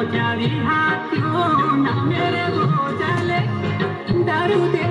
जारी हाथियों ना मेरे वो चले दारू दे